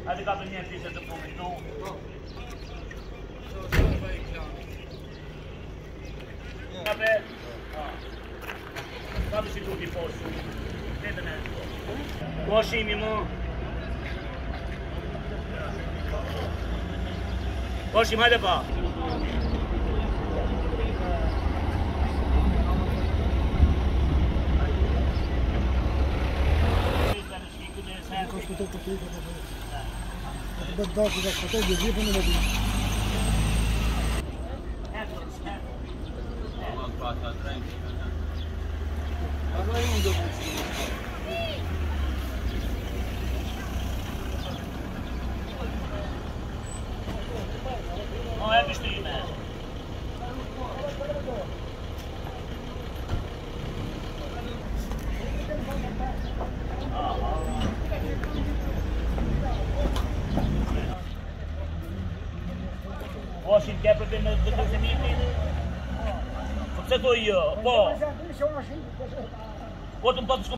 Adică a venit pizza de pumni, nu? Vabbè. Quando si tu ti posso? Vedete? Conoscimi, mo? Conosci mai de pa? Beddați de acolo, de zi până la bine. Nu, e biștuine. Washing capra bine de semini. Ce to io? Po. Pot un po'